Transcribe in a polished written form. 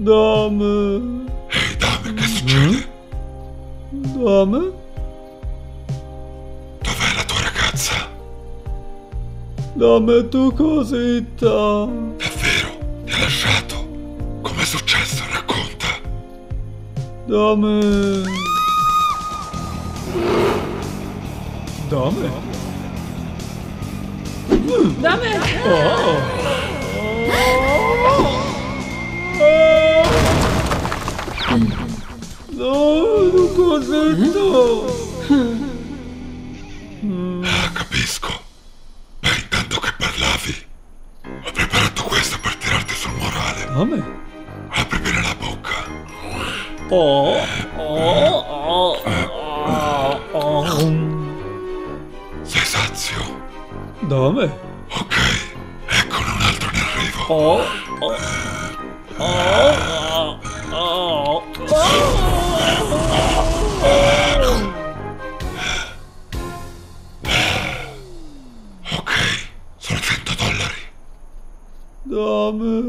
Dame. Ehi, Dame, che succede? Dame? Dov'è la tua ragazza? Dame tu Cosita. Davvero? Ti ha lasciato? Com'è successo? Racconta. Dame. Dame? Dame! No, tu Cosita. Ah, capisco. Beh, intanto che parlavi, ho preparato questo per tirarti sul morale. Dame? Apri bene la bocca. Sei sazio? Dame? Ok, eccone un altro in arrivo. Ok, sono $100. Dame?